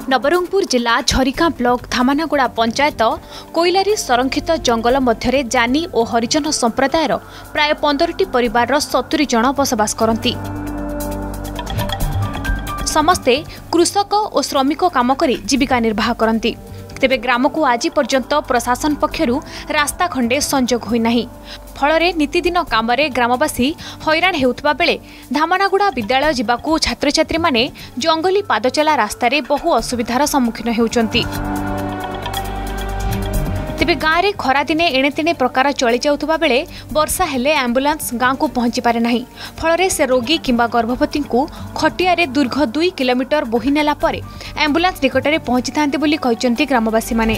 नवरंगपुर जिला झरिका ब्लॉक धामानागुड़ा पंचायत कोइलारी संरक्षित जंगल मध्य जानी और हरिजन संप्रदायर प्राय 15टी परिवार 70 जन बसवास करती। समस्ते कृषक और श्रमिक काम करी जीविका निर्वाह करती। तेबे ग्राम को आज पर्यंत प्रशासन पक्षरु रास्ता खंडे संजोग होई नाही। फलरे नीतिदिन काम ग्रामवासी हैरान हेउतबा बेले धामानागुड़ा विद्यालय जिबाकू छात्र छात्री माने जंगली पादचला रास्तारे बहु असुविधार सम्मुखीन हेउचंती। तेबे गाँव में खरा दिने एणे तेणे प्रकार चली जाउथबा बेले वर्षा हेले एम्बुलेंस गाँव को पहुंची पारे नाही। फलरे से रोगी किंबा गर्भवती को खटियारे दीर्घ 2 किलोमीटर बोही नेला परे एम्बुलेंस निकटरे पहुंची थांते बोली कहिसंती ग्रामवासी माने।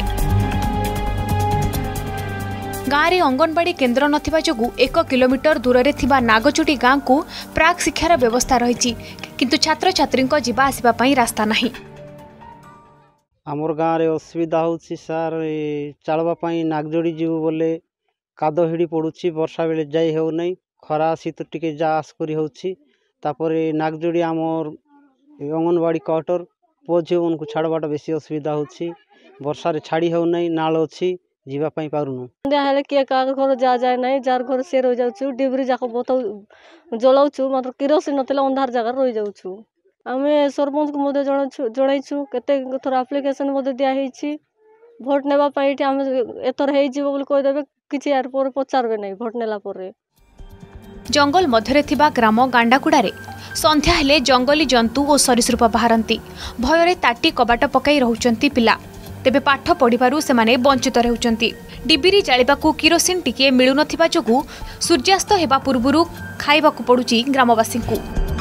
गाँव में अंगनवाड़ी केन्द्र नथिबा जोगु 1 किलोमीटर दूर थिबा नागचोटी गाँव को प्राक शिक्षार व्यवस्था रही, किंतु छात्र छात्री जीवा आसिबा पई रास्ता नाही। आमर गाँव में असुविधा होउछि सार चलवाई नागजोड़ी जीव बोले काद हिड़ी पड़ुछि। वर्षा बेले जाई हो नहीं, खरा शीत टिके जा आस करी होउछि। तापर नागजोड़ी आमर अंगनवाड़ी क्वार्टर पुओ झील उनको छाड़वाटा बेसी असुविधा होउछि। वर्षा रे छाड़ी हो नहीं, नाल अछि जीवा पई पारुनु। हेले किए का घर जा जाए नहीं, जार घर से रह जाउछु। डिबरी जाको बोतल जलाउछु, मात्र किरोसिन नथिले अंधार जगह रह जाउछु। आमे सरपंच को मध्य जणाइछु, केते थोर एप्लिकेशन मध्य दिया हेछि। भोट नेबा पई आमे एतर हेइ जीव बोल कहि देबे, किछि यार पर पचारबे नहीं भोट नेला परे। जंगल मध्यरे थिबा ग्राम गांडाकुड़ारे संध्या हेले जंगली जंतु और सरीसृप बाहरती। भୟରେ ताटी कबाट पकाई रहउचंती पिला। तेबे पाठ पढ़िबारु सेमाने वंचित रहउचंती। डिबिरी जालिबाकू किरोसिन टिके मिलु नथिबा जोगु सूर्यास्त हेबा पूर्वरु खाइबाकू पडुची ग्रामवासींकू।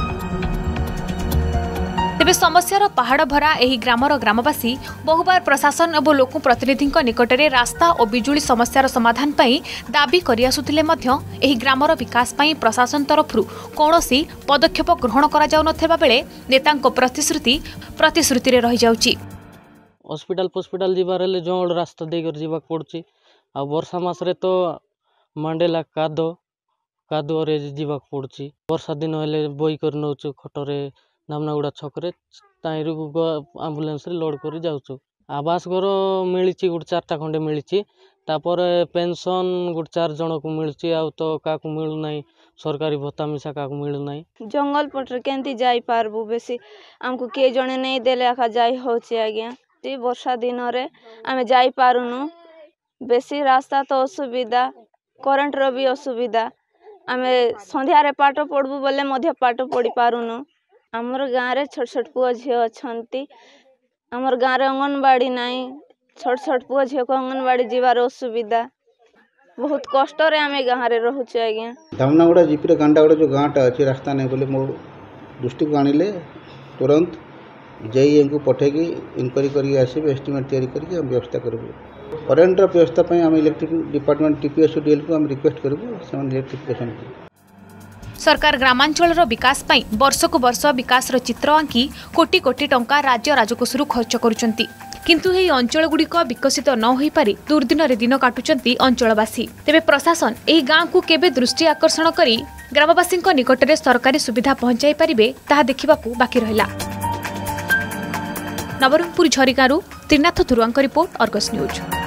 तेबे समस्यार पहाड़ भरा एही ग्रामर ग्रामवासी बहुबार प्रशासन और लोक प्रतिनिधि निकटरे रास्ता और बिजुली समस्यार समाधान पई दाबी करि आसुथिले मध्य एही ग्रामर विकास पई प्रशासन तरफरु कोनोसी पदक्षेप ग्रहण करा जाउ नथेबा बेले नेतांको प्रतिश्रुति रे रहि जाउची। हॉस्पिटल जीवार जंगल रास्ता देकर जीवाक पड़ुछि। आ वर्षा मासरे तो मांडेला कादो रे जीवाक पड़ुछि। वर्षा दिन हेले बोई कर नउछु खटरे धामनागुड़ा छकरे ताइरु एम्बुलेंस रे लोड कर जाउछु। आवास घर मिलिछि गुड 4टा खंडे मिलिछि। तापर पेंशन गुड 4 जन को मिलछि। आ तो काकू मिलु नाही, सरकारी भत्ता मिसा काकू मिलु नाही। जंगल पटर केंती जाई पारबु, बेसी हमको के जने नहीं देले आखा जाई होछि। आज्ञा वर्षा दिन रे आमे जाई पारुनु। बेसी रास्ता तो असुविधा, करंट रो भी असुविधा। आमे संध्या रे पाठ पढ़बु बोले मध्य पाठ पढ़ी पारुनु। हमर गाँव रे छोट छोट पुओ झियो अछंती। हमर गाँव रे अंगनवाड़ी नाही, छोट छोट पुओ झियो को अंगनवाड़ी जीवार असुविधा। बहुत कष्ट रे आमे गाँव रे रहउछ। आज्ञा धामनागुड़ा जीपी गांडागुड़ा जो गाँटा अच्छी रास्ता नहीं बोले मो दृष्टि को आनिले तुरंत जई इनको पठेगी इनक्वारी करके आसबे, एस्टिमेट तैयारी करके हम व्यवस्था करबो। करेंट व्यवस्था पई हम इलेक्ट्रिक डिपार्टमेंट टीपीएसडीएल को हम रिक्वेस्ट करबो, से इलेक्ट्रिफिकेशन। सरकार ग्रामांचल विकास पई वर्ष को वर्ष विकास चित्र आंकी कोटी कोटी टंका राज्य राजकोषरु खर्च करुचंती, किंतु एही अंचल गुड़िक विकसित न होई पारि दुर्दिन रे दिन काटुचंती अंचलवासी। तेबे प्रशासन एही गाँव को केबे दृष्टि आकर्षण करी ग्रामवासी निकटरे सरकारी सुविधा पहुंचाई पारिबे ताहा देखिबाकू बाकी रहिला। नवरंगपुर झरिकारू त्रिनाथ धुरुआंक रिपोर्ट, अर्गस न्यूज।